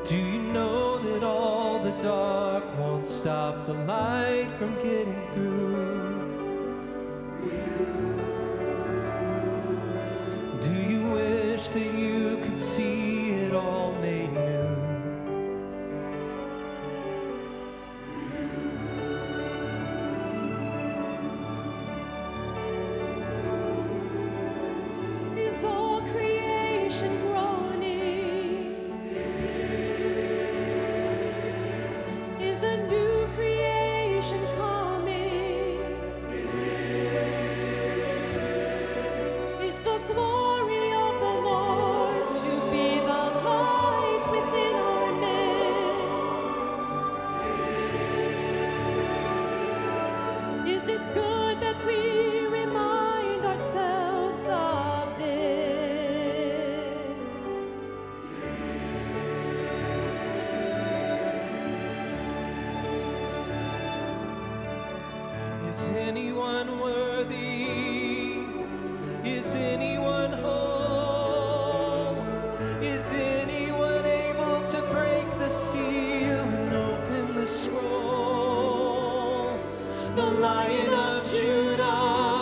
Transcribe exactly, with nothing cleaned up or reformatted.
Do you know that all the dark won't stop the light from getting through? Do you wish that you could see it all made new? Is all creation groaning? Is a new creation coming? Is the glory of the Lord to be the light within our midst? Is it good that we remind ourselves of this? Is anyone worthy? Is anyone whole? Is anyone able to break the seal and open the scroll? The Lion of Judah